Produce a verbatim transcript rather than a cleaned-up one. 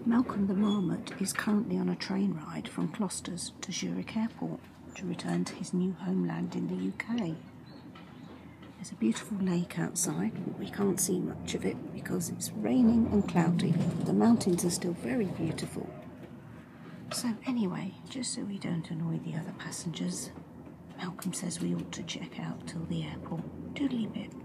Malcolm the Marmot is currently on a train ride from Closters to Zurich airport to return to his new homeland in the U K. There's a beautiful lake outside, but we can't see much of it because it's raining and cloudy. The mountains are still very beautiful. So anyway, just so we don't annoy the other passengers, Malcolm says we ought to check out till the airport. Doodly bit.